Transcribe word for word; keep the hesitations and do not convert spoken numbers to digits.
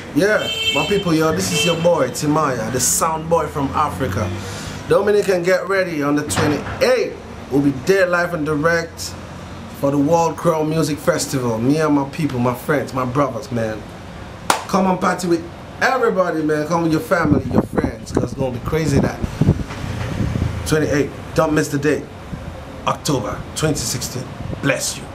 Yeah, my people, yo, this is your boy, Timaya, the sound boy from Africa. Dominican, get ready on the twenty-eighth. We'll be there live and direct for the World Crow Music Festival. Me and my people, my friends, my brothers, man. Come and party with everybody, man. Come with your family, your friends, because it's going to be crazy that. twenty-eighth, don't miss the date. October twenty sixteen. Bless you.